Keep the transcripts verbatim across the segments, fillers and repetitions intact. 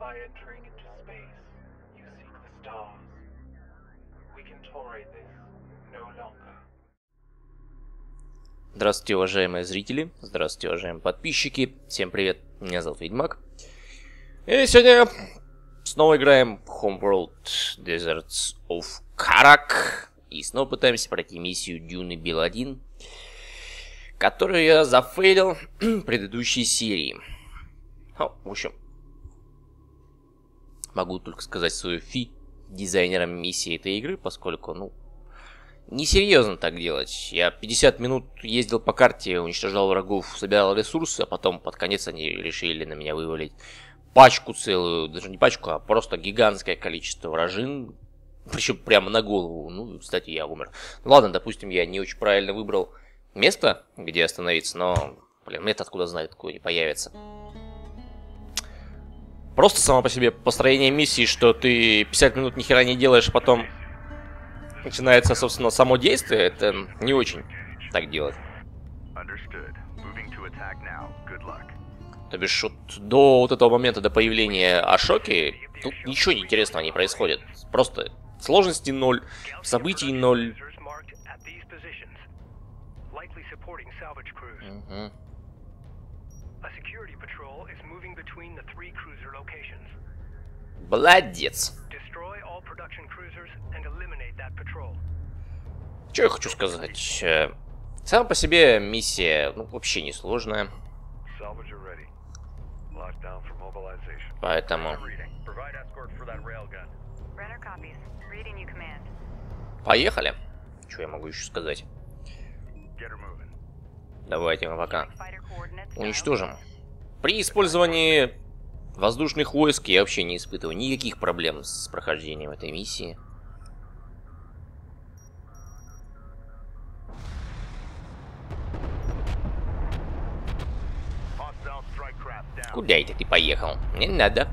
By entering into space, you seek the stars. We can tolerate this no longer. Здравствуйте, уважаемые зрители, здравствуйте, уважаемые подписчики, всем привет, меня зовут Ведьмак. И сегодня снова играем Homeworld Deserts of Karak. И снова пытаемся пройти миссию Дюны Бил один, которую я зафейлил в предыдущей серии. Ну, в общем, могу только сказать свою фи дизайнерам миссии этой игры, поскольку, ну, несерьезно так делать. Я пятьдесят минут ездил по карте, уничтожал врагов, собирал ресурсы, а потом под конец они решили на меня вывалить пачку целую, даже не пачку, а просто гигантское количество вражин, причем прямо на голову. Ну, кстати, я умер. Ну, ладно, допустим, я не очень правильно выбрал место, где остановиться, но, блин, мне-то откуда знать, такое не появится. Просто само по себе построение миссии, что ты пятьдесят минут ни хера не делаешь, а потом начинается, собственно, само действие, это не очень так делать. То бишь, вот до вот этого момента, до появления Ашоки, тут ничего интересного не происходит. Просто сложности ноль, событий ноль. Угу. Молодец. Что я хочу сказать? Сама по себе миссия, ну, вообще не сложная. Поэтому... Поехали. Что я могу еще сказать? Давайте мы пока уничтожим. При использовании воздушных войск я вообще не испытываю никаких проблем с прохождением этой миссии. Куда это ты поехал? Не надо.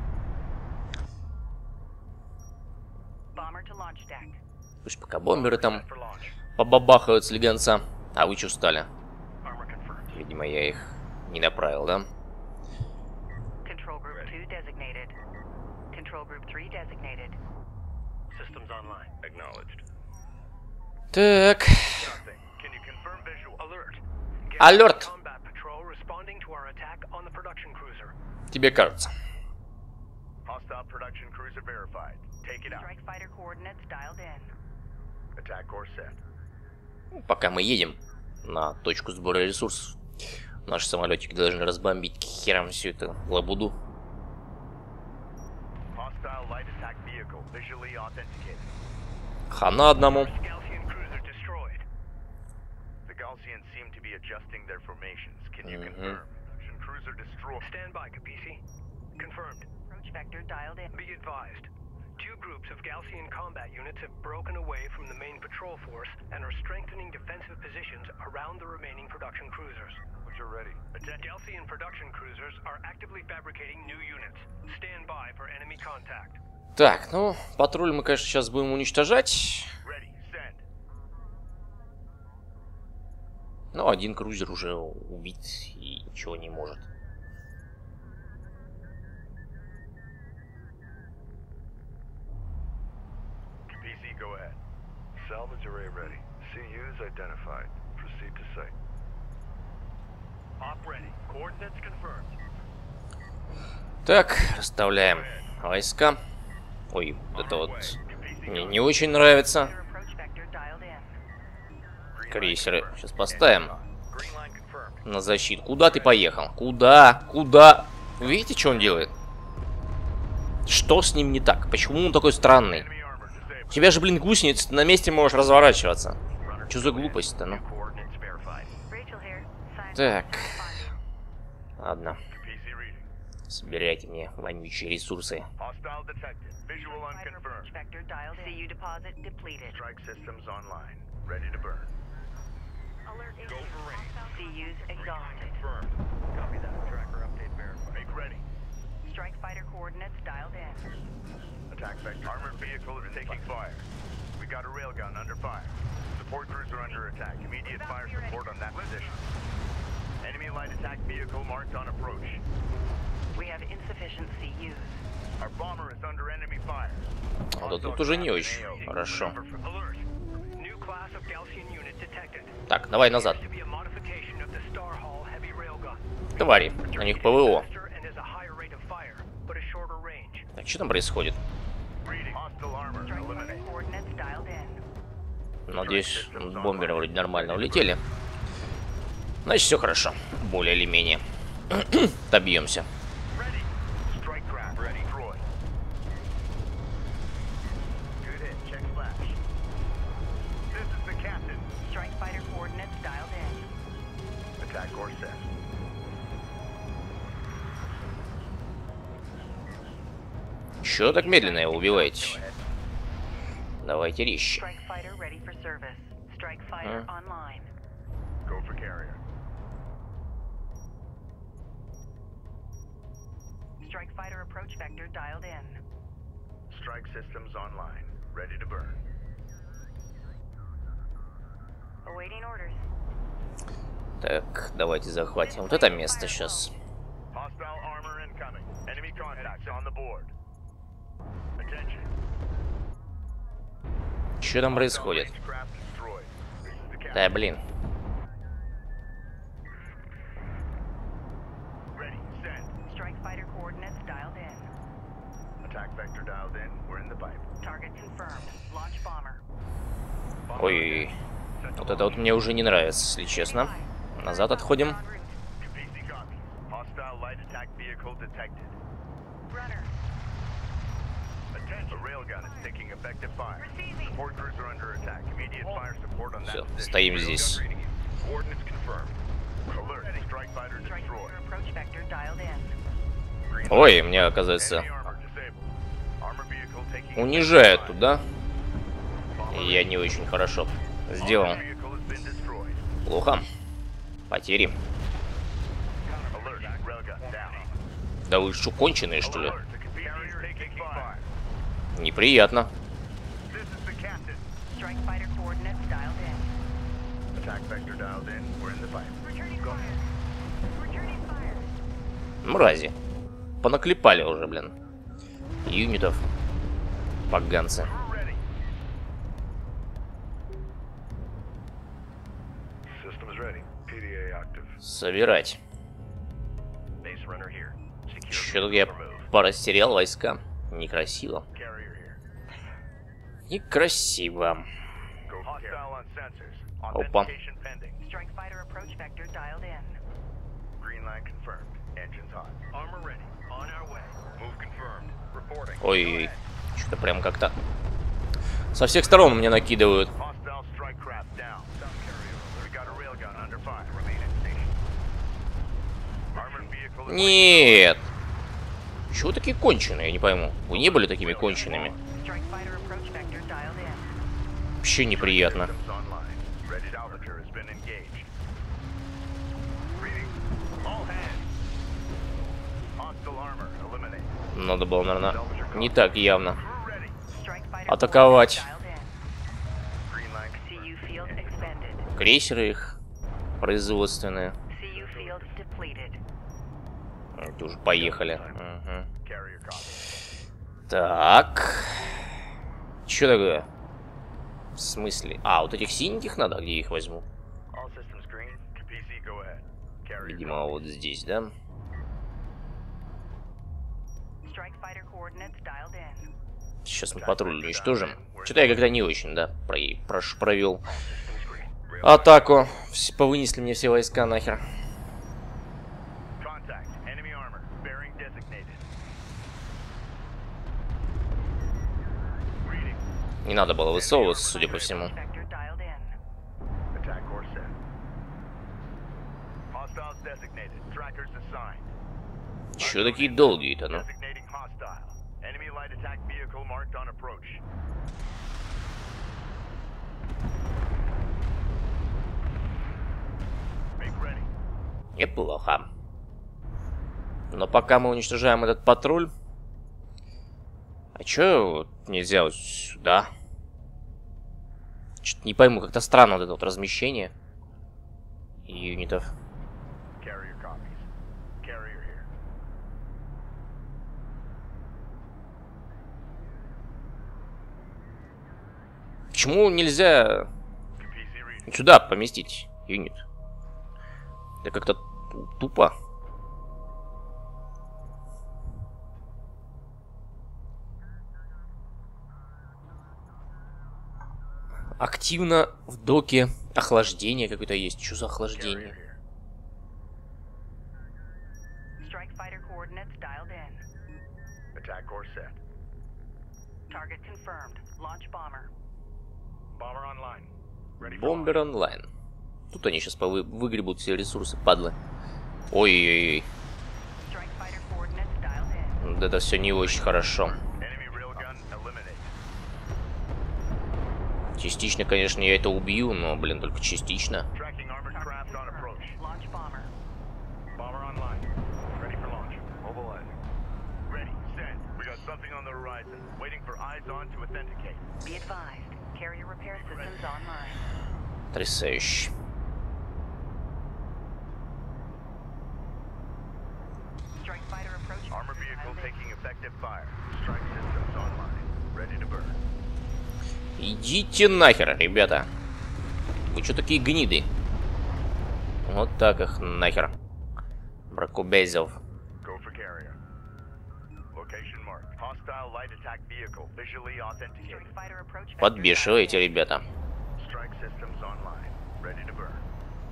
Пусть пока бомберы там побабахают с легонца. А вы что стали? Видимо, я их не направил, да? Так. Алерт. Тебе кажется. Пока мы едем на точку сбора ресурсов, наши самолетики должны разбомбить к херам всю эту лабуду. Хана одному. Угу. Stand by, Capisi. Confirmed. Approach vector dialed in. Be advised. Two groups of Galcian combat units have broken away from the main patrol force and are strengthening defensive positions around the remaining production cruisers. You're ready. Galcian production cruisers are actively fabricating new units. Stand by for enemy contact. Так, ну, патруль мы, конечно, сейчас будем уничтожать. Ну, один крузер уже убит и ничего не может. Так, расставляем войска. Ой, это вот мне не очень нравится. Крейсеры сейчас поставим на защиту. Куда ты поехал? Куда? Куда? Вы видите, что он делает? Что с ним не так? Почему он такой странный? У тебя же, блин, гусеница, ты на месте можешь разворачиваться. Что за глупость-то, ну? Так. Ладно. Собирайте мне вонючие ресурсы. Armored vehicle is taking fire. We got a railgun under fire. Support cruiser under attack. Immediate fire support on that position. Enemy light attack vehicle marked on approach. Our bomber is under enemy fire. Вот тут уже не очень хорошо. Alert. New class of Gaussian unit detected. Так, давай назад. To be a modification of the Star Hall heavy railgun. Твари, у них ПВО. Faster and has a higher rate of fire, but a shorter range. Так, что там происходит? Reading. Hostile armor. Eliminate. Надеюсь, бомберы вроде нормально улетели. Значит, все хорошо. Более или менее. Добьемся. Ready. Strike craft. Ready. Troy. Good hit. Check flash. This is the captain. Strike fighter coordinates dialed in. Attack course set. Чё так медленно его убиваете? Давайте резче. Strike fighter ready for service. Strike fighter online. Go for carrier. Strike fighter approach vector dialed in. Strike systems online. Ready to burn. Awaiting orders. Так, давайте захватим вот это место сейчас. Hostile armor incoming. Enemy contacts on the board. Attention. Что там происходит? Craft destroyed. This is the captain. Да, блин. Ready. Send. Strike fighter coordinates dialed in. Attack vector dialed in. We're in the pipe. Target confirmed. Launch bomber. Ой-ой-ой. Вот это вот мне уже не нравится, если честно. Назад отходим. En route. P C copy. Hostile light attack vehicle detected. Runner. Attention. A railgun is taking effective fire. Support crews are under attack. Immediate fire support on that Всё, position. стоим здесь. Railgun reading you. Coordinates confirmed. Alert. Strike fighter Strike destroyed. fighter approach vector dialed in. Green Ой, мне, оказывается, Enemy armor disabled. Armor vehicle taking унижают effective туда. fire. И я не очень хорошо сделал. Armor vehicle has been destroyed. Плохо. Потери. Alert. Railgun down. Да вы что, конченые, что ли? Alert. The carrier taking fire. Неприятно. This is the captain. Strike fighter coordinates dialed in. Attack vector dialed in. We're in the pipe. Returning fire. Returning fire. Мрази. Понаклепали уже, блин. Юнитов. Поганцы. We're ready. Systems ready. P D A active. Собирать. Base runner here. Secure Что тут я for move. порастерял войска. Некрасиво. Carrier here. Некрасиво. Go hostile on sensors. Опа. Authentication pending. Strike fighter approach vector dialed in. Green line confirmed. Engines hot. Armor ready. On our way. Move confirmed. Reporting. Ой, что-то прям как-то со всех сторон мне накидывают. Hostile strike craft down. Some carrier. We got a railgun under fire. Remain in station. Armored vehicle is Нет. Чего такие конченые, я не пойму. Вы не были такими кончеными? Strike fighter approach vector dialed in. Вообще неприятно. Systems online. Ready. Salvager has been engaged. Reading. All hands. Hostile armor eliminated. Надо было, наверное, не так явно We're ready. Strike fighter атаковать. coordinates dialed in. Green line C U confirmed. field expended. Крейсеры их производственные. C U field depleted. Это уже поехали. Мгм. Carrier copy. Так. Что такое? В смысле? А, вот этих синеньких надо? Где я их возьму? All systems green. P C go ahead. Carrier Видимо, вот здесь, да? Strike fighter coordinates dialed in. Сейчас мы патруль уничтожим. Что-то я когда не очень, да, про... прош... провел green. атаку. Вс- Повынесли мне все войска нахер. Contact. Enemy armor. Bearing designated. Reading. Не надо было высовываться, судя по всему. Vector dialed in. Attack course set. Hostiles designated. Trackers assigned. Чё такие долгие-то, ну? Designating hostile. Enemy light attack vehicle marked on approach. Make ready. Неплохо. Но пока мы уничтожаем этот патруль... А чё вот нельзя вот сюда? Чё-то не пойму, как-то странно вот это вот размещение юнитов. Carrier copies. Carrier here. Почему нельзя сюда поместить юнит? Это как-то тупо. Активно в доке охлаждение какое-то есть. Что за охлаждение? Strike fighter coordinates dialed in. Attack course set. Target confirmed. Launch bomber. Bomber online. Ready for Бомбер launch. онлайн. Тут они сейчас повы выгребут все ресурсы, падлы. Ой-ой-ой. Strike fighter coordinates dialed in. Вот это все не очень хорошо. Enemy railgun eliminate. Частично, конечно, я это убью, но, блин, только частично. Tracking armored Target craft on approach. confirmed. Launch bomber. Bomber online. Ready for launch. Mobilizing. Ready. Send. We got something on the horizon. Waiting for eyes on to authenticate. Be advised. Carrier repair systems online. Потрясающе. Strike fighter approach. Armor vector vehicle dialed in. taking effective fire. Strike systems online. Ready to burn. Идите нахер, ребята. Вы что такие гниды? Вот так их нахер. Бракобезов. Go for carrier. Location marked. Hostile light attack vehicle visually authenticated. Strike fighter approach. vector Подбешивайте, dialed in. ребята. Strike systems online. Ready to burn.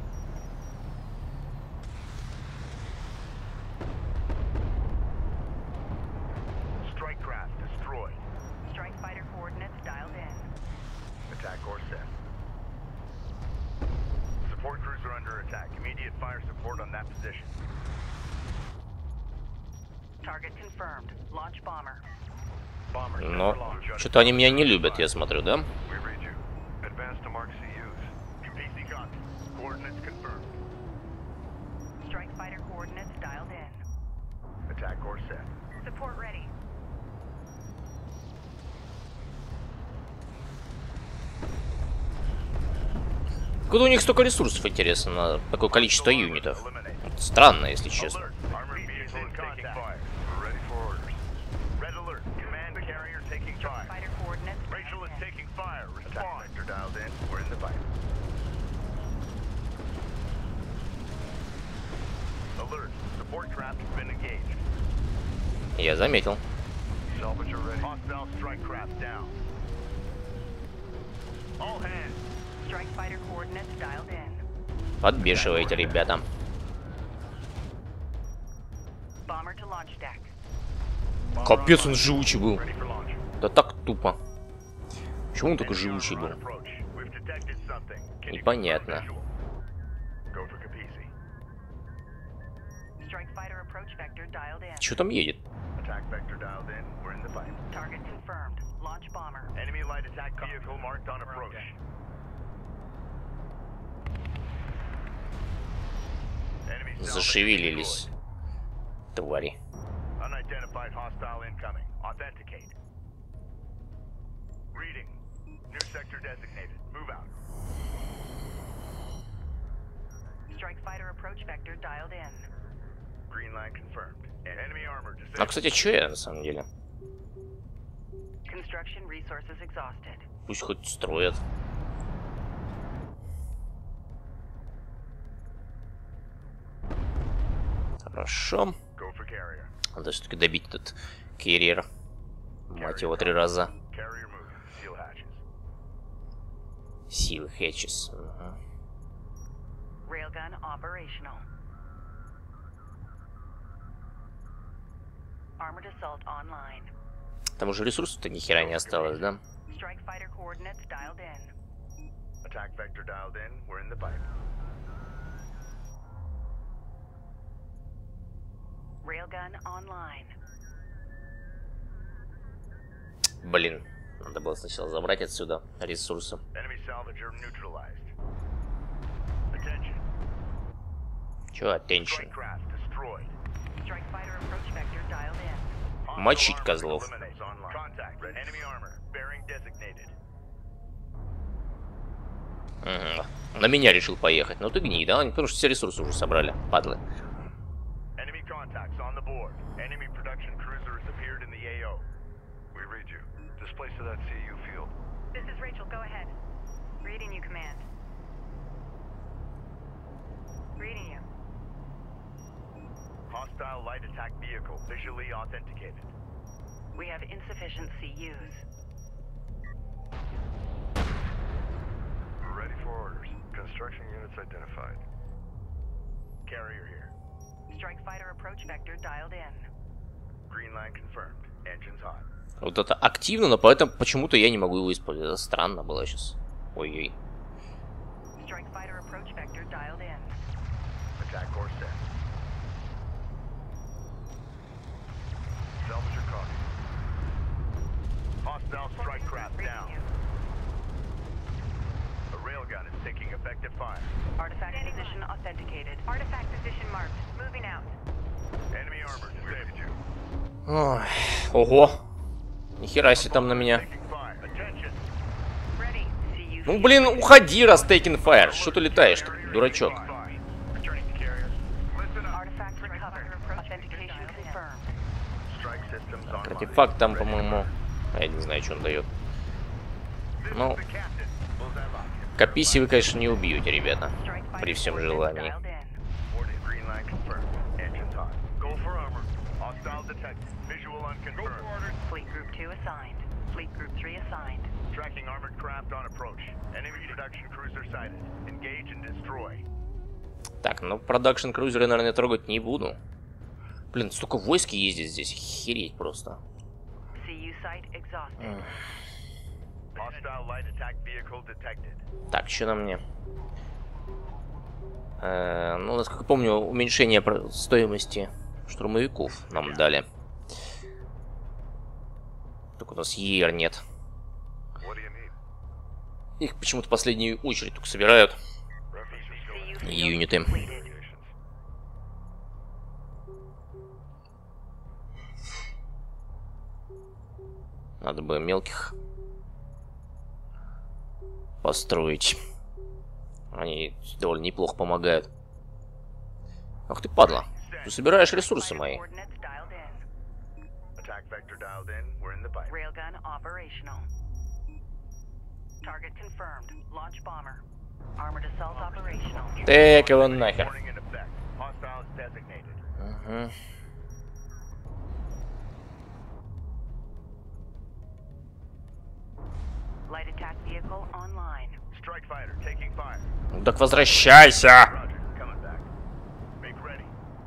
Strike craft destroyed. Strike fighter coordinates dialed in. Attack course set. Support cruiser under attack. Immediate fire support on that position. Target confirmed. Launch bomber. Bomber set Но for launch. что-то они меня не любят, я смотрю, да? We read you. Advance to mark C Us. P C contact. Coordinates confirmed. Strike fighter coordinates dialed in. Attack course set. Support ready. Откуда у них столько ресурсов, интересно, на такое количество юнитов? Странно, если честно. Alert. Armored vehicle in taking fire. We're ready for orders. Red alert. Command carrier taking fire. Fighter coordinates Rachel dialed is in. taking fire. Respond. Vector dialed in. We're in the fight. Alert. Support craft has been engaged. Я заметил. Salvager ready. Hostile strike craft down. All hands. Strike fighter coordinates dialed in. Подбешивайте, ребята. Bomber to launch deck. Bomber Капец, он online. живучий был. Ready for launch. Да так тупо. Почему он такой Enemy живучий armor был? on approach. We've detected something. Can you Непонятно. confirm visual? Go for Capizzi. Strike fighter approach vector dialed in. Что там едет? Attack vector dialed in. We're in the fight. Target confirmed. Launch bomber. Enemy light attack vehicle marked on approach. Enemy salvage Зашевелились. destroyed. Твари. Unidentified hostile incoming. Authenticate. Reading. New sector designated. Move out. Strike fighter approach vector dialed in. Green line confirmed. Enemy armor А, disabled. кстати, что я на самом деле? Construction resources exhausted. Пусть хоть строят. Хорошо. Go for carrier. Надо все-таки добить этот керриер. Мать его, три раза. Carrier moving. Seal hatches. Силы Хэтчес. Railgun operational. Armored assault online. Там уже ресурсов-то ни хера не осталось, да? Strike fighter coordinates dialed in. Attack vector dialed in. We're in the fight. Railgun online. Блин, надо было сначала забрать отсюда ресурсы. Enemy salvager neutralized. Attention. Чё, attention? Strike craft destroyed. Strike fighter approach vector dialed in. Мочить Hostile armor козлов. eliminates online. Contact. Enemy armor. Bearing designated. Угу. На меня решил поехать. Ну ты гний, да? Потому что все ресурсы уже собрали, падлы. Enemy contacts on the board. Enemy production cruiser has appeared in the A O. We read you. Displace to that C U field. This is is Rachel. Go ahead. Reading you, Command. Reading you. Hostile light attack vehicle visually authenticated. We have insufficient C Us. Ready for orders. Construction units identified. Carrier here. Strike fighter approach vector dialed in. Green line confirmed. Engines hot. Вот это активно, но поэтому почему-то я не могу его использовать. Это странно было сейчас. Ой-ой. Strike fighter approach vector dialed in. Attack course set. Salvager copy. Hostile strike craft down. The railgun is taking effective fire. Artifact position authenticated. Artifact position marked. Moving out. Enemy armor disabled. Ой. Ого. Нихера себе там на меня. Taking fire. Attention. Ready. C U. Ну блин, уходи, раз taking fire. Что ты летаешь, дурачок? Fire. Returning to carriers. Listen up. Artifact recovered. Authentication confirmed. Strike systems online. Артефакт там, по-моему... Я не знаю, что он дает. This Ну, is the captain. Bullseye lock. Каписи вы, конечно, не убьете, ребята. Strike fighter При всем coordinates желании. dialed in. Boarded. Green line confirmed. Engines hot. Go for armor. Hostile detected. Visual unconfirmed. Go for orders. Fleet Group two assigned. Fleet Group three assigned. Tracking armored craft on approach. Enemy production cruiser sighted. Engage and destroy. Так, ну, продакшн крузер я, наверное, трогать не буду. Блин, столько войск ездит здесь. Охереть просто. C U site exhausted. Hostile light attack vehicle detected. Так, что на мне? Э, ну, насколько помню, уменьшение про- стоимости штурмовиков нам дали. Только у нас Е Р нет. What do you need? Их почему-то в последнюю очередь только собирают. Refugees C U Юниты. completed. Надо бы мелких построить. Они довольно неплохо помогают. Ах ты, падла. Ты собираешь ресурсы мои. Coordinates dialed in. Attack vector dialed in. We're in the pipe. Railgun operational. Target confirmed. Launch bomber. Armored assault operational. Так его нахер. Warning in effect. Hostiles designated. Угу. Light attack vehicle online. Strike fighter taking fire. Ну так возвращайся! Roger. Coming back. Make ready.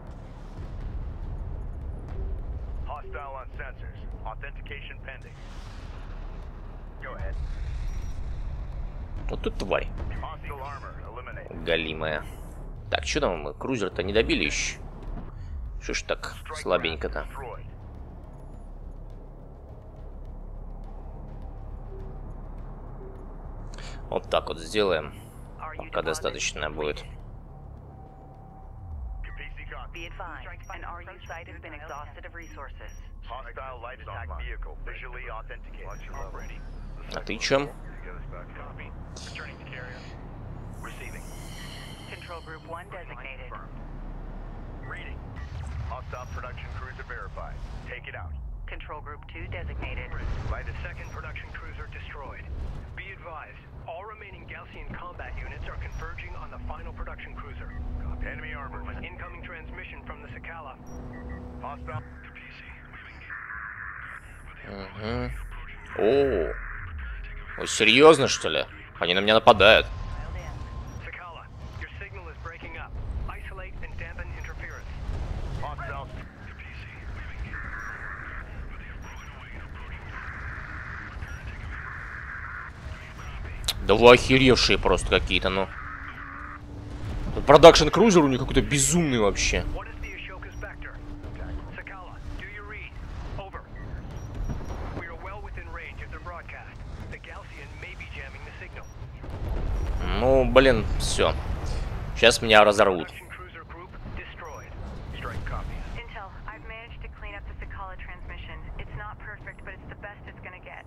Hostile on sensors. Authentication pending. Go ahead. Вот тут тварь Hostile armor eliminated. галимая. Так, что там мы? Крузер-то не добили еще. Что ж так Strike слабенько-то? craft destroyed. Вот так вот сделаем. Are you Пока deposit достаточно будет. Capisi copy. Be advised, an R U site has been exhausted of resources. Hostile light attack vehicle visually authenticated. Ready. А ты чё? Copy. Returning to carrier. Receiving. Control Group one designated. Reading. Hostile production cruiser verified. Take it out. Control Group two designated. Light The second production cruiser destroyed. Be advised, all remaining Gaussian combat units are converging on the final production cruiser. enemy armor. Incoming transmission from the Sakala. Hostile. Угу. О, Ой, серьезно, что ли? Они на меня нападают. Dialed in. Sakala, your signal is breaking up. Isolate and dampen interference. Hostile. Да вы охеревшие просто какие-то, ну. Продакшн крузер у них какой-то безумный вообще. What is the Ashoka's vector? Sakala, do you read? Over. We are well within range of their broadcast. The Gaussian may be jamming the signal. Ну, блин, все. Сейчас меня разорвут. Production cruiser group destroyed. Strike copy. Intel, I've managed to clean up the Sakala transmission. It's not perfect, but it's the best it's gonna get.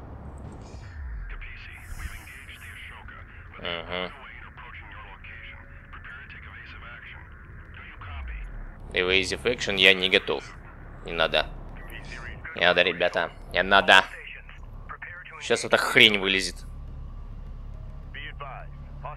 Угу. Evasive action я не готов. Не надо. Не надо, ребята. Не надо. Сейчас эта хрень вылезет.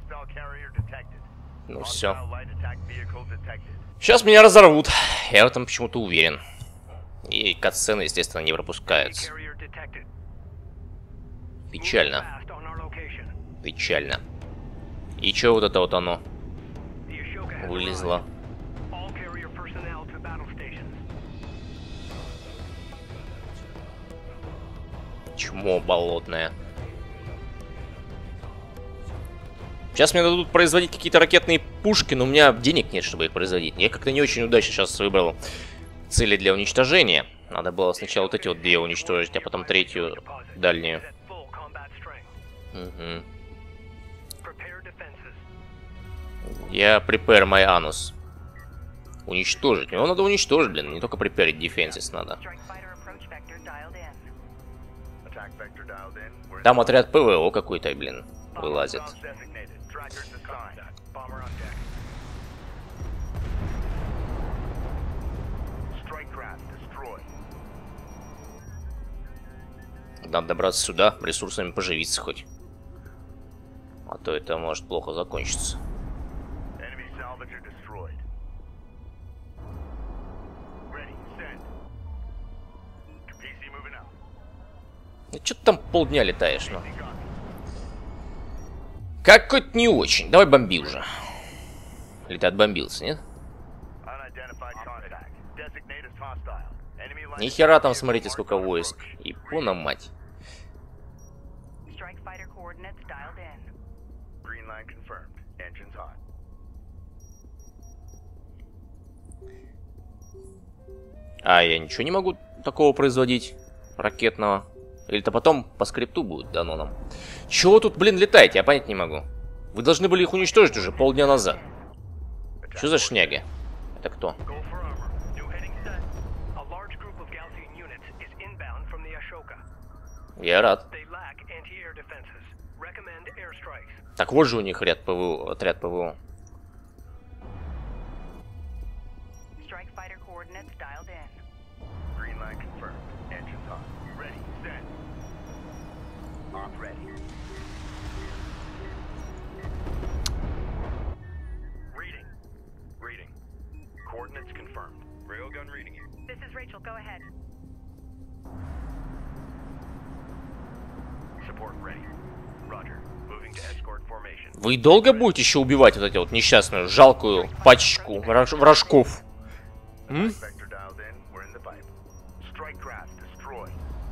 Hostile carrier detected. Ну все. Hostile light attack vehicle detected. Сейчас меня разорвут. Я в этом почему-то уверен. И катсцены, естественно, не пропускаются. Carrier detected. Печально. Fast on our location. Печально. И чё вот это вот оно The Ashoka has вылезло? arrived. All carrier personnel to battle stations. Чмо болотное. Сейчас мне дадут производить какие-то ракетные пушки, но у меня денег нет, чтобы их производить. Я как-то не очень удачно сейчас выбрал цели для уничтожения. Надо было сначала вот эти вот две уничтожить, а потом третью дальнюю. At full combat strength. Угу. Prepare defenses. Я prepare my anus. Уничтожить. Его надо уничтожить, блин. Не только преперить defenses надо. Strike fighter approach vector dialed in. Attack vector dialed in. We're in Там отряд ПВО какой-то, блин, вылазит. Hostiles designated. Trackers assigned. Bomber on deck. Strike craft destroyed. Надо добраться сюда, ресурсами поживиться хоть. А то это может плохо закончиться. Enemy salvager destroyed. Ready. Send. пи си moving out. Ну, чё ты там полдня летаешь, ну? пи си copy. Какой-то не очень. Давай бомби уже. Или ты отбомбился, нет? Unidentified contact. Designate as hostile. Enemy line. Нихера там, смотрите, сколько войск. И пона мать. Strike fighter coordinates dialed in. Green line confirmed. Engines hot. А я ничего не могу такого производить ракетного. Или это потом по скрипту будет дано нам. Чего тут, блин, летаете? Я понять не могу. Вы должны были их уничтожить уже полдня назад. Что за шняги? Это кто? Go for armor. New heading set. A large group of Galcian units is inbound from the Ashoka. Я рад. They lack anti-air defenses. Recommend airstrikes. Так вот же у них ряд ПВО, отряд ПВО. Strike fighter coordinates dialed in. Green line confirmed. Engines hot. Ready. Send. Op ready. Reading. Reading. Coordinates confirmed. Railgun reading you. This is Rachel. Go ahead. Support ready. Roger. Moving to escort formation. Вы долго будете еще убивать вот эти вот несчастную, жалкую пачку враж вражков? М? Vector dialed in. We're in the pipe. Strike craft destroyed.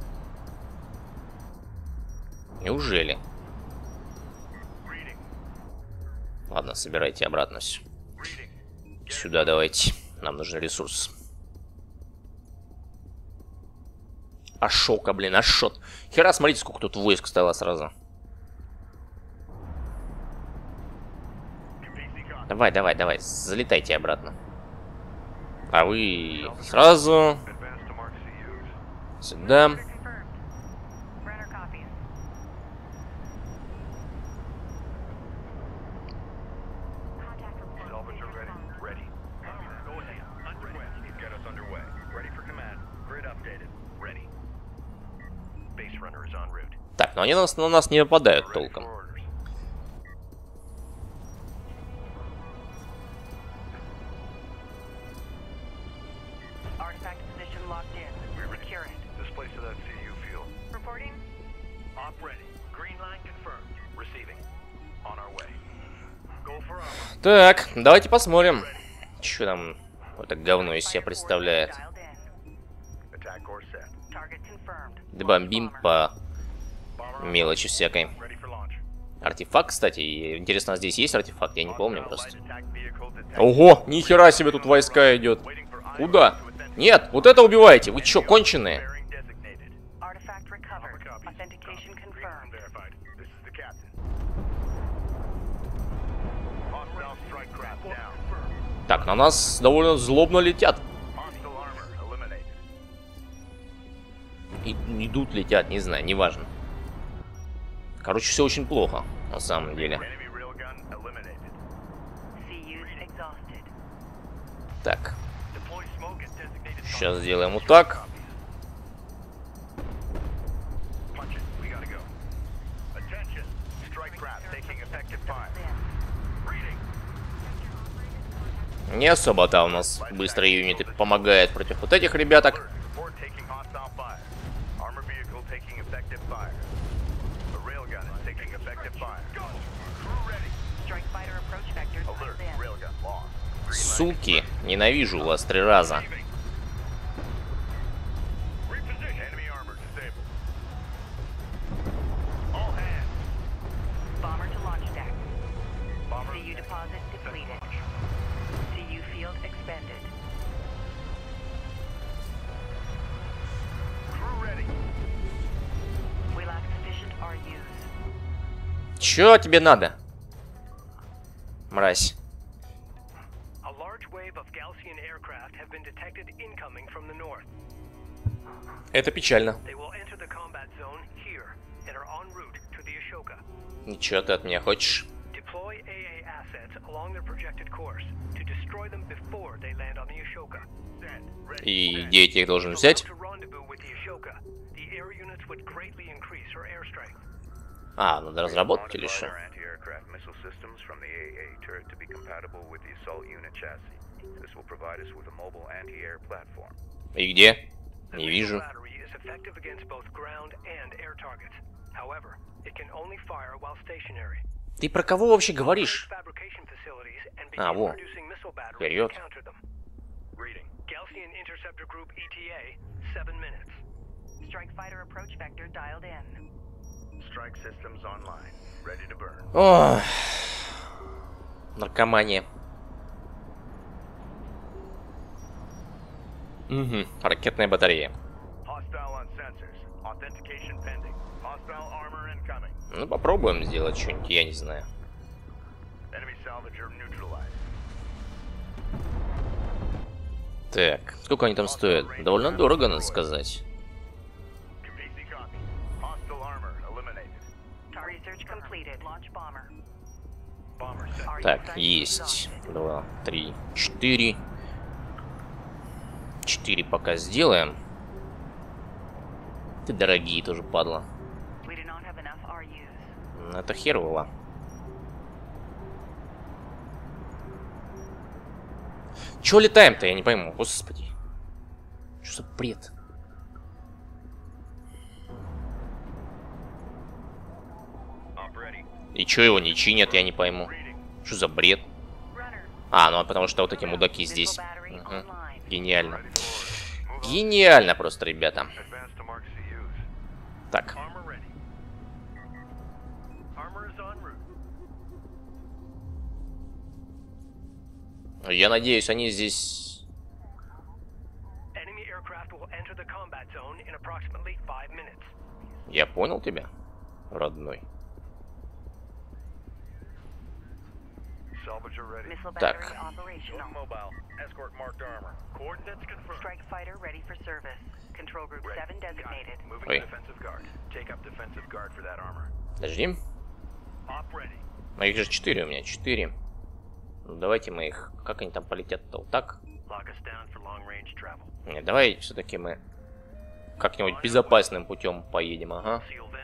Неужели? Reading. Ладно, собирайте обратно все. Reading. Сюда давайте. Нам нужен ресурс. Ашока, блин, Ашот. Хера, смотрите, сколько тут войск стало сразу. пи си copy. Давай, давай, давай, залетайте обратно. А вы сразу Advance to mark си юs. сюда. Order confirmed. Runner copies. Contact report. Salvager ready. Ready. Go ahead. Underway. Get us underway. Ready for command. Grid updated. Ready. Base runner is en route. Так, но они нас, на нас не нападают Ready толком. for orders. Artifact position locked in. Secure it. Displace to that си ю fuel. Reporting. Op ready. Green line confirmed. Receiving. On our way. Go for armor. Так, давайте посмотрим, что там это говно из себя представляет. Dialed in. Attack course set. Target confirmed. Добомбим по Bomber on мелочи всякой. ready for launch. Артефакт, кстати, и интересно, а здесь есть артефакт? Я не помню Hostile просто. light attack vehicle detected. Ого, нихера себе тут войска идет. Waiting for I Куда? to authenticate. Нет, вот это убивайте. Вы чё, конченые? Bearing designated. Artifact recovered. Authentication confirmed. Verified. This is the captain. Hostile strike craft down. Так, на нас довольно злобно летят. Hostile armor eliminated. И, идут, летят, не знаю, неважно. Короче, все очень плохо, на самом деле. Enemy railgun eliminated. C Us exhausted. Так, Deploy smoke at designated сейчас сделаем вот так. Punch it. We gotta go. Attention. Strike craft taking effective fire. In. Не особо-то у нас быстрые юниты помогают против вот этих ребяток. Суки, ненавижу вас три раза. Чё тебе надо, мразь? Это печально. Ничего ты от меня хочешь? И где я их должен взять? А, надо разработать или что? И где? Не вижу. Ты про кого вообще говоришь? А, во. Вперед. Ох. Наркомания. Угу, ракетная батарея. Ну, попробуем сделать что-нибудь, я не знаю. Так, сколько они там стоят? Довольно дорого, надо сказать. Так, есть. Два, три, четыре. Четыре пока сделаем. Ты дорогие тоже, падла. Это херово. Чё летаем-то, я не пойму, господи. Что за бред? И чё его не чинят, я не пойму. Что за бред? А, ну потому что вот эти мудаки здесь. Угу. Гениально. Гениально просто, ребята. Так. Я надеюсь, они здесь... Я понял тебя, родной. Так. Ой. Подожди. А их же четыре у меня, четыре. Ну, давайте мы их... Как они там полетят-то? Вот так? Нет, давай все-таки мы как-нибудь безопасным путем поедем, ага.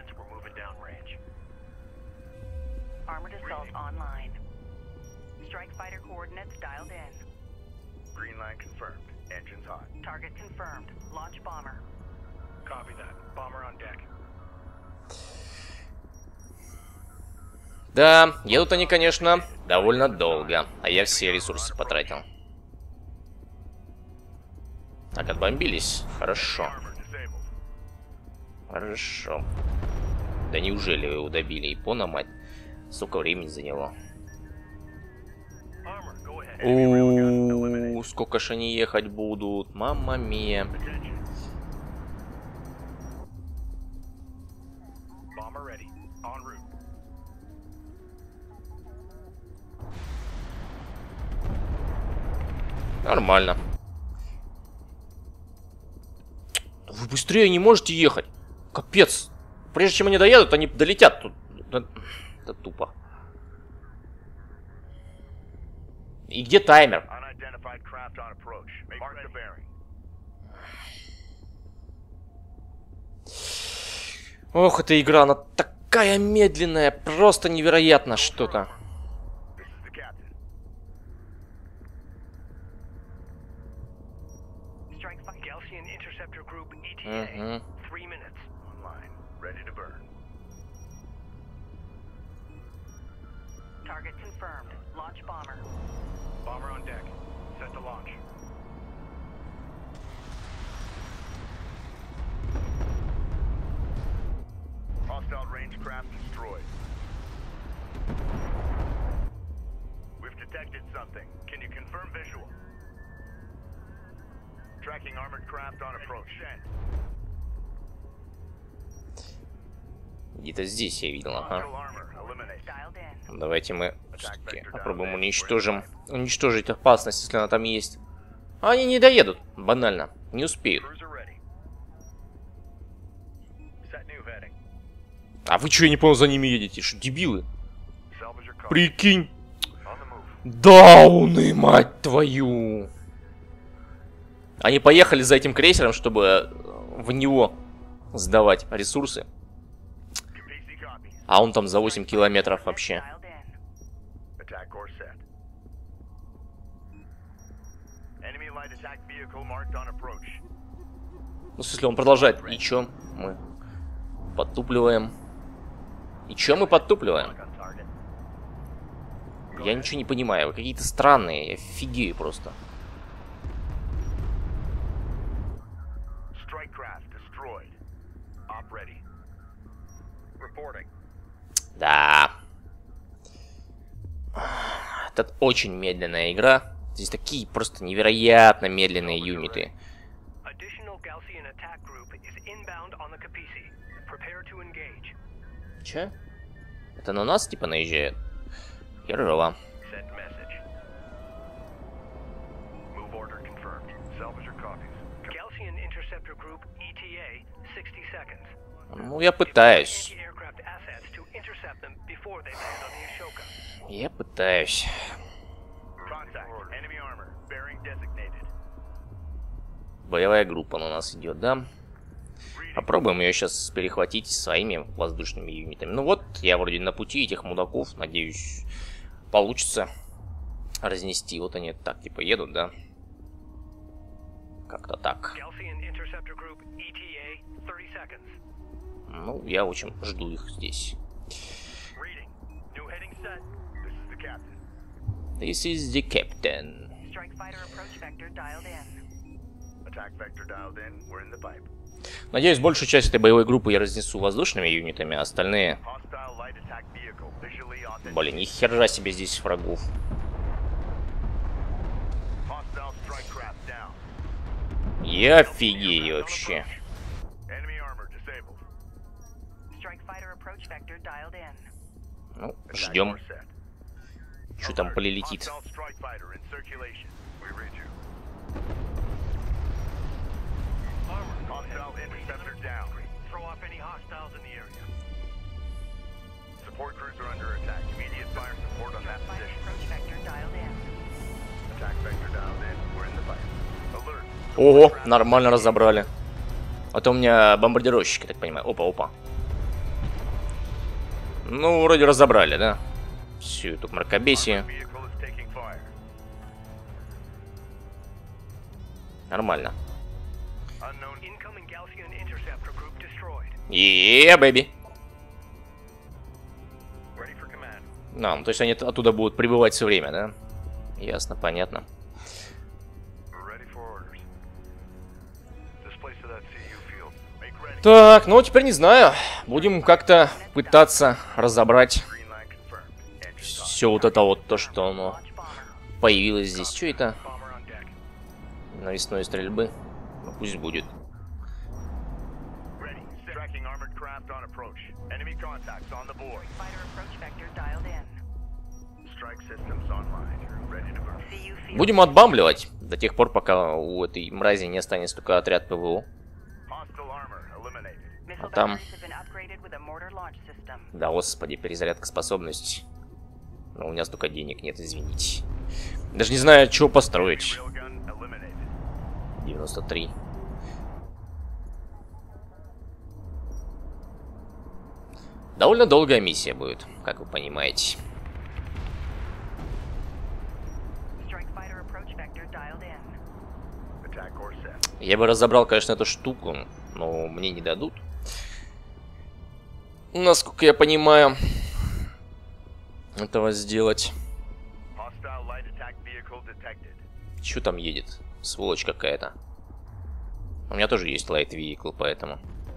Да, едут они, конечно, довольно долго, а я все ресурсы потратил. Так, отбомбились. Хорошо. Хорошо. Да неужели вы его добили? Япона, мать. Сколько времени заняло? Ууу, сколько ж они ехать будут. Мамма мия. Нормально. Вы быстрее не можете ехать. Капец. Прежде чем они доедут, они долетят тут. Это тупо. И где таймер? Ох, эта игра, она такая медленная. Просто невероятно что-то. T A. Угу. Three minutes. Online. Ready to burn. Target confirmed. Launch bomber. Bomber on deck. Set to launch. Hostile range craft destroyed. We've detected something. Can you confirm visual? Tracking armored craft on approach. Где-то здесь я видел, ага. Hostile armor eliminated. Dialed in. Давайте мы все-таки попробуем уничтожим. Уничтожить опасность, если она там есть. А они не доедут. Банально. Не успеют. Cruiser ready. Set new heading. А вы что, я не понял, за ними едете? Что, дебилы? Salvage your car. Прикинь. On the move. Дауны, мать твою. Они поехали за этим крейсером, чтобы в него сдавать ресурсы. P C copy. А он там за восемь километров вообще. Dialed in. Attack course set. Enemy light attack vehicle marked on approach. Ну, в смысле, он продолжает. И чё? Мы подтупливаем. И чё мы подтупливаем? On target. Я ничего не понимаю. Вы какие-то странные. Я офигею просто. Strike craft destroyed. Op ready. Reporting. Да. Это очень медленная игра. Здесь такие просто невероятно медленные юниты. Additional Gaussian attack group is inbound on the Capisi. Prepare to engage. Че? Это на нас типа наезжает? Херово. Send message. Move order confirmed. Salvage your copies. Gaussian interceptor group E T A. sixty seconds. Ну, я пытаюсь. Anti-aircraft assets to intercept them before they land on the Ashoka. Я пытаюсь. Contact. Enemy armor. Bearing designated. Боевая группа на нас идет, да? Попробуем ее сейчас перехватить своими воздушными юнитами. Ну вот, я вроде на пути этих мудаков. Надеюсь, получится разнести. Вот они так типа едут, да? Как-то так. Gaussian interceptor group E T A. thirty seconds. Ну, я очень жду их здесь. Reading. New heading set. This is the captain. This is the captain. Strike fighter approach vector dialed in. Attack vector dialed in. We're in the pipe. Надеюсь, большую часть этой боевой группы я разнесу воздушными юнитами, а остальные... Hostile light attack vehicle visually authentic. Блин, ни хера себе здесь врагов. Hostile strike craft down. Я офигею вообще. Enemy armor disabled. Strike fighter approach vector dialed in. Ну, Attack ждем, course set. что там полетит. Hostile strike fighter in circulation. We read you. Hostile interceptor down. Throw off any hostiles in the area. Support cruiser under attack. Immediate fire support on that Strike fighter position. approach vector dialed in. Attack vector dialed in. We're in the fight. Alert. Ого, нормально разобрали. А то у меня бомбардировщики, так понимаю. Опа, опа. Ну, вроде разобрали, да? Всю эту мракобесие. Vehicle is taking fire. Нормально. Unknown. Incoming Gaussian interceptor group destroyed. Е, бэби. Ready for command. А, ну, то есть они оттуда будут прибывать все время, да? Ясно, понятно. We're ready for orders. Displace to that C U field. Make ready. Так, ну теперь не знаю. Будем как-то пытаться разобрать Green line confirmed. Engine stop. все вот это вот, то, что оно Launch bomber. появилось здесь. Что это? Bomber on deck. Навесной стрельбы. Ну, пусть будет. Ready. Tracking armored craft on approach. Enemy contacts on the board. Fighter approach vector dialed in. Strike systems online. Ready to burn. C U field. Будем отбамбливать до тех пор, пока у этой мрази не останется только отряд ПВО. Hostile armor eliminated. Missile там. batteries have been upgraded with a mortar launch system. Да, господи, перезарядка способностей. Но у меня столько денег нет, извините. Даже не знаю, чего построить. Railgun eliminated. девяносто три. Довольно долгая миссия будет, как вы понимаете. Strike fighter approach vector dialed in. Attack course set. Я бы разобрал, конечно, эту штуку. но мне не дадут. Насколько я понимаю, этого сделать. Hostile light attack vehicle detected. Чё там едет? Сволочь какая-то. У меня тоже есть light vehicle, поэтому.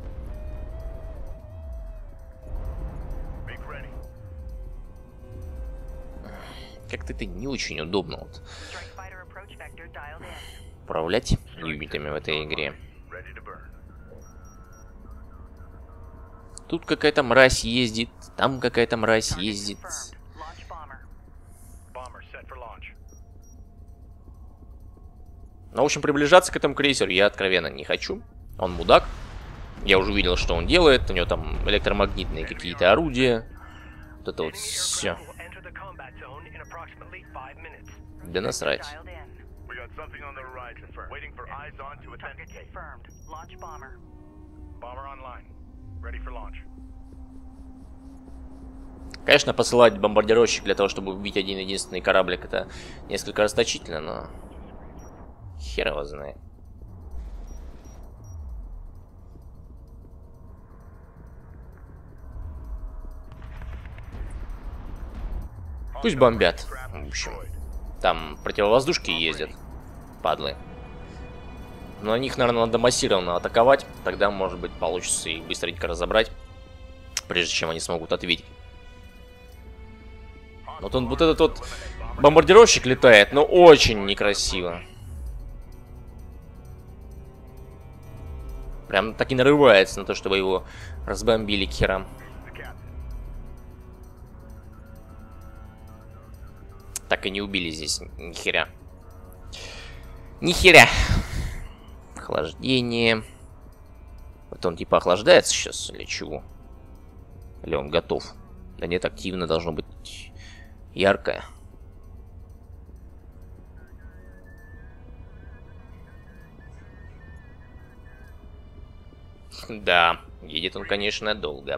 Make ready. Как-то это не очень удобно вот Strike fighter approach vector dialed in. управлять юнитами в этой игре. Ready to burn. Тут какая-то мразь ездит, там какая-то мразь Target ездит. confirmed. Launch bomber. Bomber set for launch. Ну, в общем, приближаться к этому крейсеру я откровенно не хочу. Он мудак. Я уже увидел, что он делает. У него там электромагнитные какие-то орудия. Вот это вот все. Will enter the combat zone in approximately five minutes. Да насрать. Dialed in. We got something on the horizon. Waiting for eyes on to Target authenticate. confirmed. Launch bomber. Bomber online. Ready for launch. Конечно, посылать бомбардировщик для того, чтобы убить один единственный кораблик, это несколько расточительно, но хер его знает. Пусть бомбят. В общем, там противовоздушки ездят, падлы. Но на них, наверное, надо массированно атаковать. Тогда, может быть, получится их быстренько разобрать, прежде чем они смогут ответить. Вот он, вот этот вот бомбардировщик летает, но очень некрасиво. Прям так и нарывается на то, чтобы его разбомбили к херам. Так и не убили здесь ни хера. Ни хера. Охлаждение. Вот он типа охлаждается сейчас или чего? Или он готов? Да нет, активно должно быть яркое. Да, едет он, конечно, долго.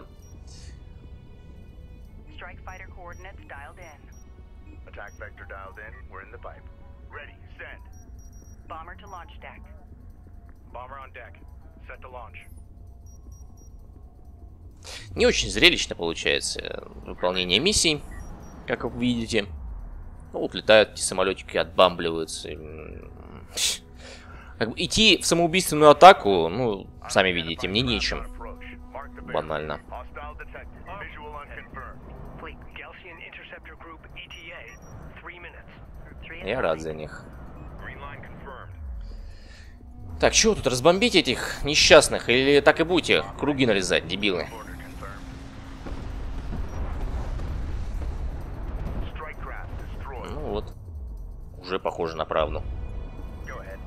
Strike fighter coordinates dialed in. Attack vector dialed in. We're in the pipe. Ready. Send. Bomber to launch deck. Bomber on deck. Set to launch. Не очень зрелищно получается выполнение миссий, как вы видите. Ну, вот летают эти самолетики, отбамбливаются. Как бы идти в самоубийственную атаку, ну, сами видите, мне нечем. Банально. Hostile detected. Visual unconfirmed. Fleet. Galcian Interceptor Group E T A. Three minutes. Group three. Я рад за них. Green line confirmed. Так, чего тут, разбомбить этих несчастных? Или так и будете круги нарезать, дебилы? Order confirmed. Strike craft destroyed. Ну вот, уже похоже на правду. Go ahead.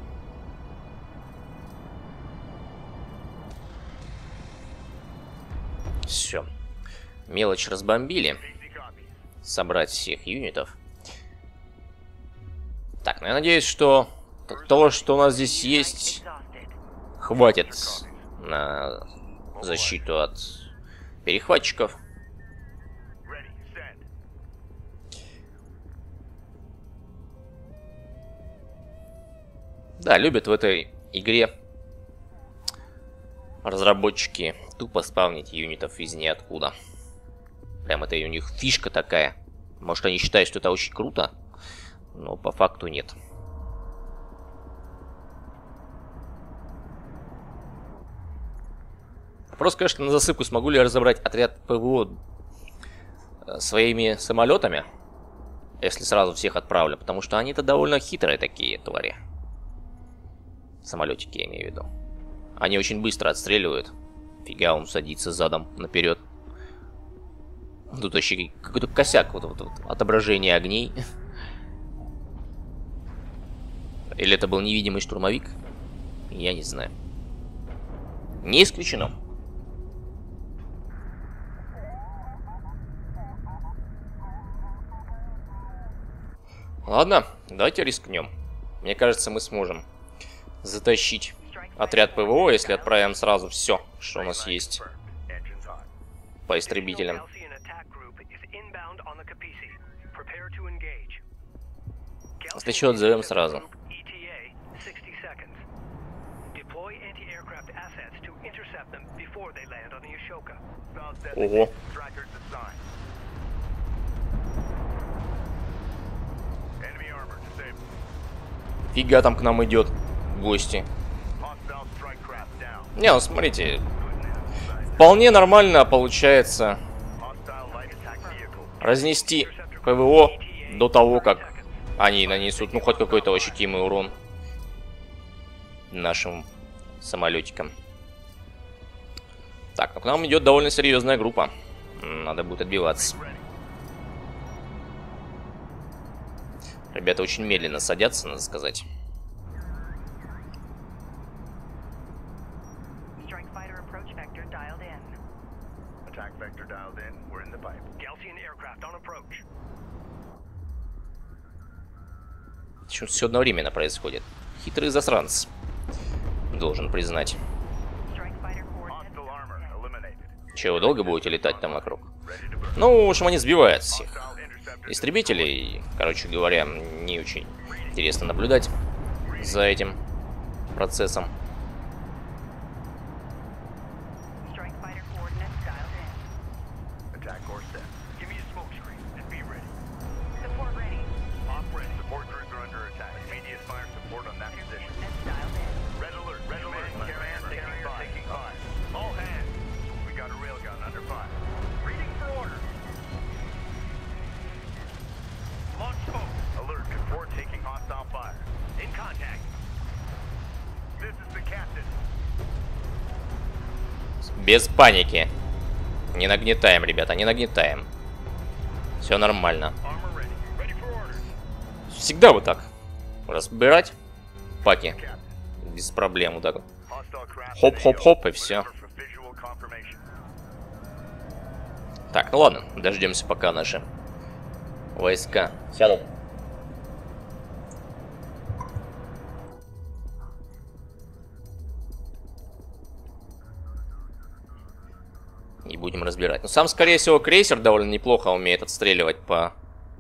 Все. Мелочь разбомбили. Easy copies. Собрать всех юнитов. Так, ну я надеюсь, что того, что у нас здесь есть, Exhausted. хватит на защиту от перехватчиков. Ready. Send. Да, любят в этой игре разработчики тупо спавнить юнитов из ниоткуда. Прям это у них фишка такая. Может, они считают, что это очень круто, но по факту нет. Вопрос, конечно, на засыпку, смогу ли я разобрать отряд ПВО своими самолетами, если сразу всех отправлю, потому что они-то довольно хитрые такие твари. Самолетики, я имею в виду. Они очень быстро отстреливают. Фига, он садится задом наперед. Тут вообще какой-то косяк, вот, вот, вот отображение огней. Или это был невидимый штурмовик? Я не знаю. Не исключено. Ладно, давайте рискнем. Мне кажется, мы сможем затащить отряд ПВО, если отправим сразу все, что у нас есть Engines on. по истребителям. Galcian attack group is inbound on the Capisi. Prepare to engage. Если что, отзовем сразу. E T A, sixty seconds. Deploy anti-aircraft assets to Ого. Strikers assigned. Enemy armor disabled. Фига там к нам идет в гости. Hostile strike craft down. Не, ну смотрите, вполне нормально получается Hostile light attack vehicle. разнести ПВО до того, как они нанесут, ну, хоть какой-то ощутимый урон нашим самолетикам. Так, ну к нам идет довольно серьезная группа. Надо будет отбиваться. Ребята очень медленно садятся, надо сказать. Strike fighter approach vector dialed in. Attack vector dialed in. We're in the pipe. Galcian aircraft on approach. Все одновременно происходит. Хитрый засранец. Должен признать. Strike fighter coordinates. Hostile armor eliminated. Че, вы долго будете летать там вокруг? Ready to burn. Ну, в общем, они сбивают всех. Hostile interceptor. Истребителей, короче говоря, не очень интересно наблюдать за этим процессом. Strike fighter coordinates dialed in. Attack course set. Give me a smoke screen and be ready. Support ready. Off ready. Support crews are under attack. Immediate fire support on that position. Coordinates dialed in. Red alert. Red alert. Command taking fire. Taking fire. All hands. We got a railgun under fire. Reading for order. Launch smoke. Alert. Support taking hostile fire. In contact. This is the captain. Без паники. Не нагнетаем, ребята, не нагнетаем. Все нормально. Armor ready. Ready for orders. Всегда вот так. Разбирать паки. Captain. Без проблем вот так вот. Hostile craft. Хоп-хоп-хоп, и все. For visual confirmation. Так, ну ладно, дождемся, пока наши войска сядут. И будем разбирать. Но сам, скорее всего, крейсер довольно неплохо умеет отстреливать по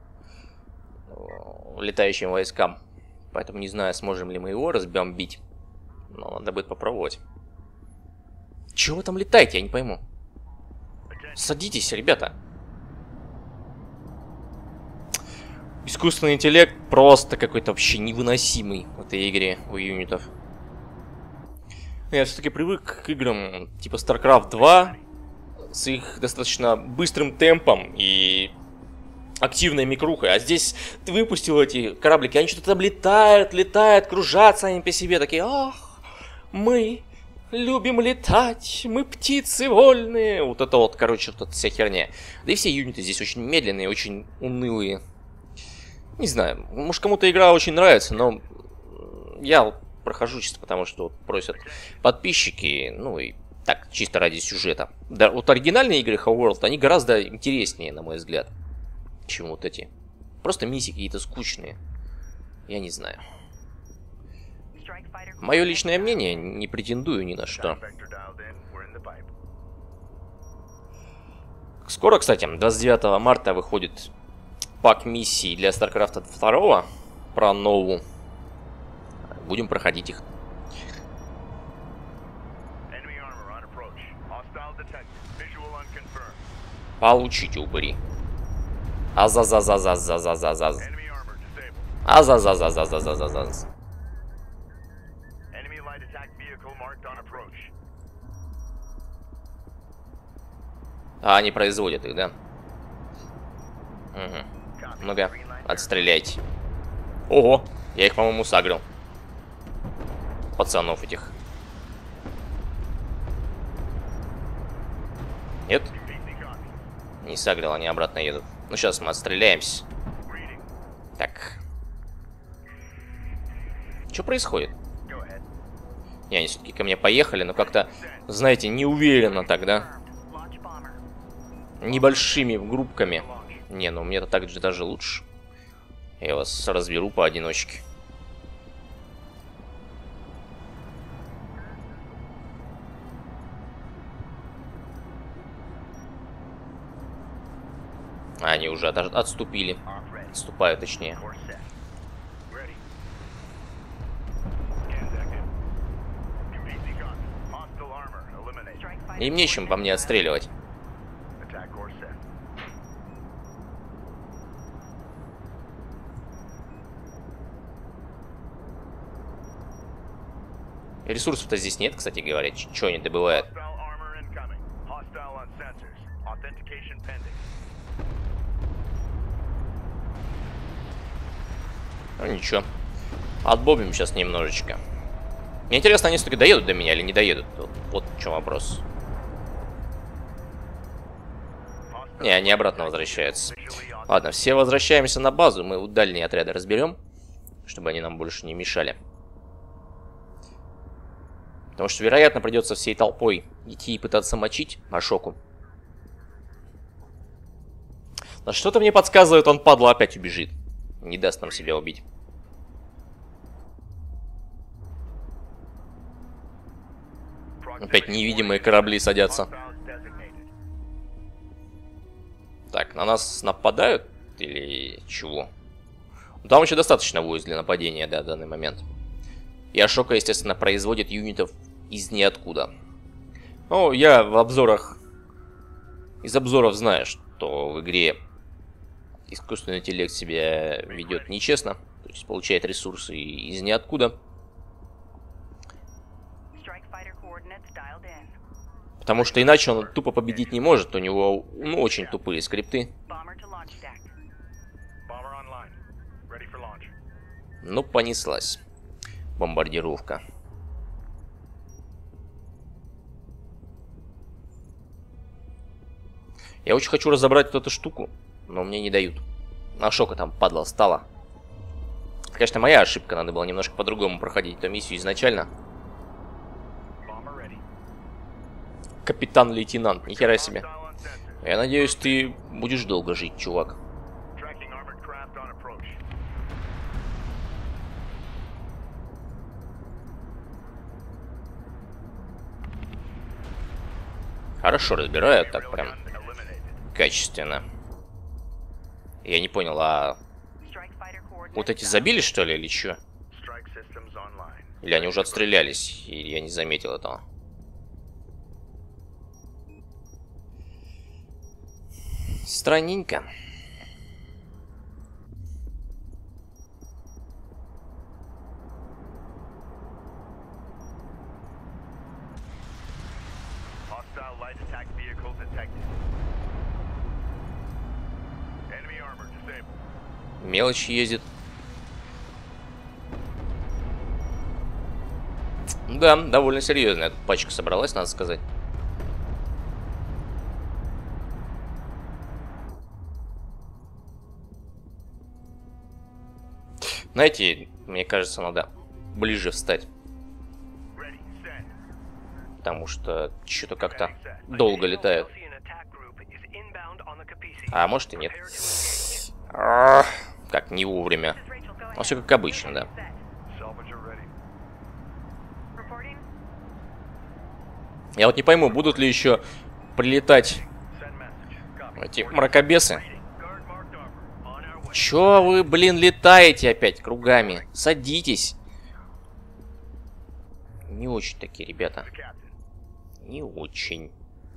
э, летающим войскам. Поэтому не знаю, сможем ли мы его разбомбить. Но надо будет попробовать. Чего вы там летаете, я не пойму. Садитесь, ребята. Искусственный интеллект просто какой-то вообще невыносимый в этой игре у юнитов. Я все-таки привык к играм типа StarCraft два с их достаточно быстрым темпом и активной микрухой. А здесь ты выпустил эти кораблики, они что-то там летают, летают, кружатся они по себе, такие: ах, мы любим летать, мы птицы вольные. Вот это вот, короче, вот эта вся херня. Да и все юниты здесь очень медленные, очень унылые. Не знаю, может, кому-то игра очень нравится, но я вот прохожу чисто потому, что вот просят подписчики, ну и так, чисто ради сюжета. Да, вот оригинальные игры How World, они гораздо интереснее, на мой взгляд, чем вот эти. Просто миссии какие-то скучные. Я не знаю. Strike fighter Мое личное мнение, не претендую ни на что. Attack vector dialed in. We're in the pipe. Скоро, кстати, двадцать девятого марта выходит пак миссий для StarCraft два про новую. Будем проходить их. Enemy armor on approach. Hostile detected. Visual unconfirmed. Получите, упыри. Азазазазазазазазаз. Enemy armor disabled. Азазазазазазазазаз. Enemy light attack vehicle marked on approach. А они производят их, да? Угу. Ну-ка, отстреляйте. Ого, я их, по-моему, сагрил. Пацанов этих. Нет? Не сагрил, они обратно едут. Ну, сейчас мы отстреляемся. Так. Что происходит? Go ahead. Не, они все-таки ко мне поехали, но как-то, знаете, неуверенно тогда. launch bomber. Небольшими группками. Не, ну мне-то так же даже лучше. Я вас разберу поодиночке. А, они уже от- отступили. Off ready. Отступают, точнее. Course set. Ready. Scan active. Complete decon. Hostile armor eliminated. Strike fighter Им нечем по мне coordinates dialed in. отстреливать. Ресурсов-то здесь нет, кстати говоря. Чего они добывают? Hostile armor incoming. Hostile on sensors. Authentication pending. Ну ничего. Отбобим сейчас немножечко. Мне интересно, они все-таки доедут до меня или не доедут? Вот, вот в чем вопрос. Не, они обратно возвращаются. Ладно, все возвращаемся на базу. Мы дальние отряды разберем, чтобы они нам больше не мешали. Потому что, вероятно, придется всей толпой идти и пытаться мочить Ашоку. Но что-то мне подсказывает, он, падла, опять убежит. Не даст нам себя убить. Опять невидимые корабли садятся. Так, на нас нападают или чего? Там еще достаточно войск для нападения, да, в данный момент. И Ашока, естественно, производит юнитов из ниоткуда. Ну, я в обзорах... Из обзоров знаю, что в игре искусственный интеллект себя ведет нечестно. То есть получает ресурсы из ниоткуда. Потому что иначе он тупо победить не может. У него, ну, очень тупые скрипты. Ну, понеслась бомбардировка. Я очень хочу разобрать вот эту штуку, но мне не дают. Ашока там, падла, стала. Конечно, моя ошибка, надо было немножко по-другому проходить эту миссию изначально. Капитан-лейтенант, нихера себе. Я надеюсь, ты будешь долго жить, чувак. Хорошо разбирают, так прям качественно. Я не понял, а вот эти забили, что ли, или что? Или они уже отстрелялись, или я не заметил этого? Странненько. Мелочь ездит. Да, довольно серьезная пачка собралась, надо сказать. Знаете, мне кажется, надо ближе встать. Потому что что-то как-то долго летают. А может и нет. Ах, как не вовремя. Ну, все как обычно, да. Я вот не пойму, будут ли еще прилетать эти мракобесы. Чё вы, блин, летаете опять кругами? Садитесь. Не очень такие ребята. Не очень.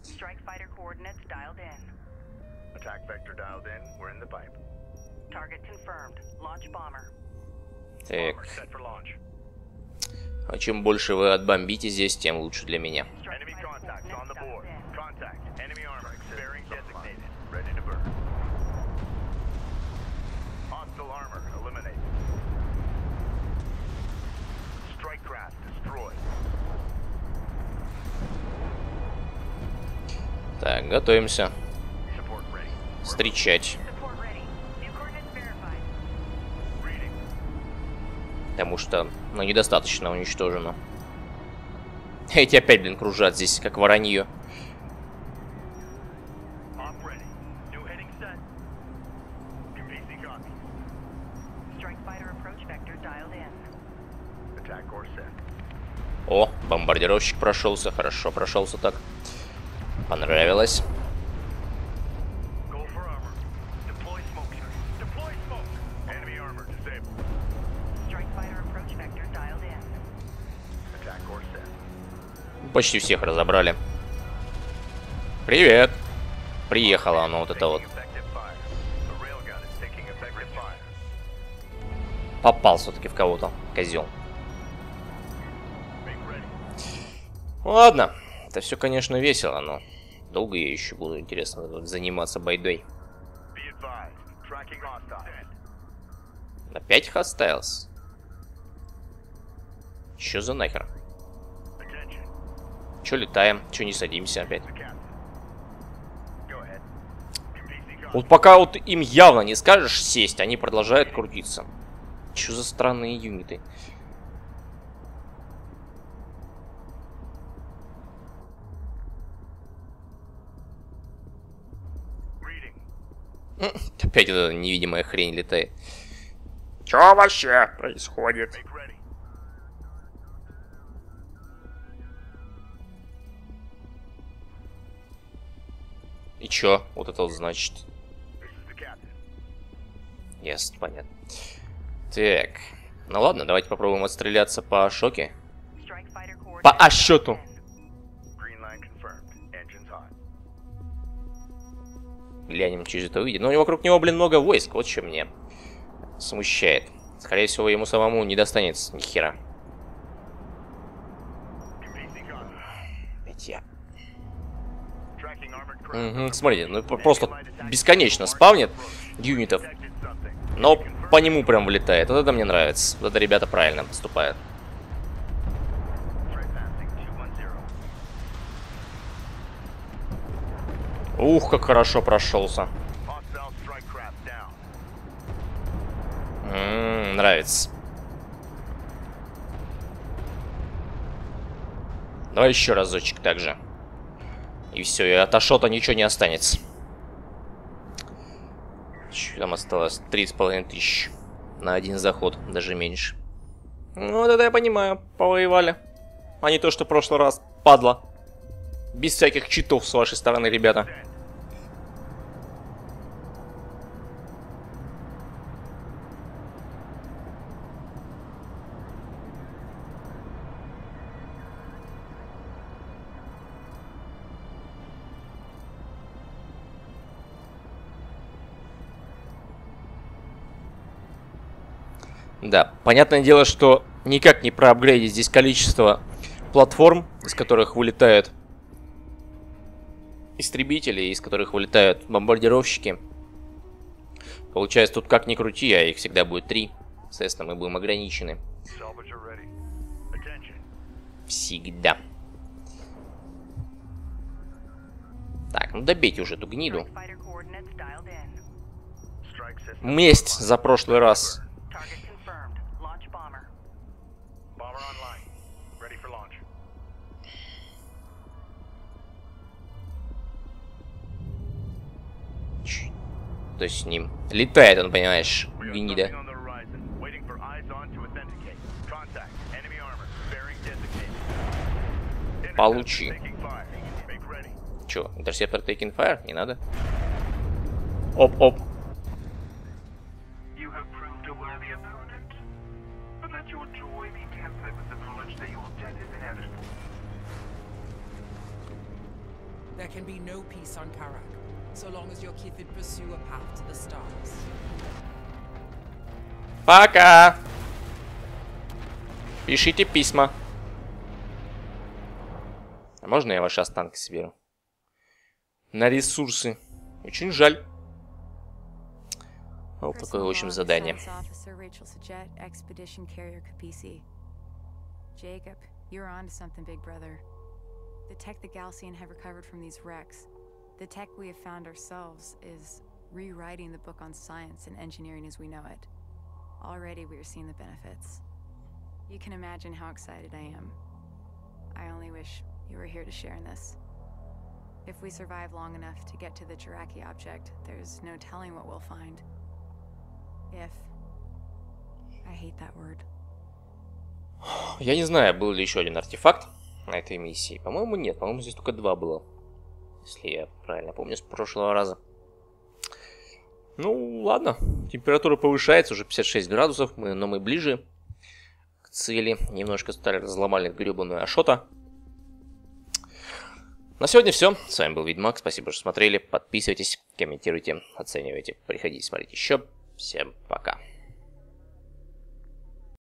Так. А чем больше вы отбомбите здесь, тем лучше для меня. Так, готовимся встречать. Потому что, ну, недостаточно уничтожено. Эти опять, блин, кружат здесь, как воронье. О, бомбардировщик прошелся, хорошо прошелся так. Понравилось. Почти всех разобрали. Привет. Приехала она вот это вот. Попал все-таки в кого-то, козел. Ладно, это все, конечно, весело, но долго я еще буду, интересно, заниматься байдой. Опять Hostiles? Че за нахер? Че летаем? Че не садимся опять? Вот пока вот им явно не скажешь сесть, они продолжают крутиться. Че за странные юниты? Опять эта невидимая хрень летает. Че вообще происходит? И чё? Вот это вот значит. Ясно, понятно. Так. Ну ладно, давайте попробуем отстреляться по шоке. По А-счету. Глянем, через это выйдет. Но вокруг него, блин, много войск. Вот что мне смущает. Скорее всего, ему самому не достанется ни хера. Ведь я... Угу, смотрите, ну просто бесконечно спавнит юнитов. Но по нему прям влетает. Вот это мне нравится. Вот это ребята правильно поступают. Ух, как хорошо прошелся. М-м, нравится. Давай еще разочек также. И все, и от Ашота ничего не останется. Что там осталось? Три с половиной тысячи. На один заход, даже меньше. Ну, вот это я понимаю. Повоевали. А не то, что в прошлый раз. Падла. Без всяких читов с вашей стороны, ребята. Да, понятное дело, что никак не проапгрейдить здесь количество платформ, из которых вылетают истребители, из которых вылетают бомбардировщики. Получается, тут как ни крути, а их всегда будет три. Соответственно, мы будем ограничены. Всегда. Так, ну добейте уже эту гниду. Месть за прошлый раз. То есть с ним летает он, понимаешь, гнида. Получи. Чё, интерсептор taking fire? Не надо? Оп-оп. There can be no peace on Karak, so long as your Kithid pursue a path to the stars. Пока! Пишите письма. А можно я ваши останки соберу? На ресурсы. Очень жаль. Вот такое, в общем, задание. Jacob, you're on to something, big brother. The tech the Galcian have recovered from these wrecks, the tech we have found ourselves, is rewriting the book on science and engineering as we know it. Already we are seeing the benefits. You can imagine how excited I am. I only wish you were here to share in this. If we survive long enough to get to the Jiraki object, there's no telling what we'll find. If. I hate that word. Я не знаю, был ли еще один артефакт на этой миссии. По-моему, нет. По-моему, здесь только два было. Если я правильно помню с прошлого раза. Ну, ладно. Температура повышается, уже пятьдесят шесть градусов. Мы, но мы ближе к цели. Немножко стали разломали гребаную Ашота. На сегодня все. С вами был Ведьмак. Спасибо, что смотрели. Подписывайтесь, комментируйте, оценивайте. Приходите смотреть еще. Всем пока.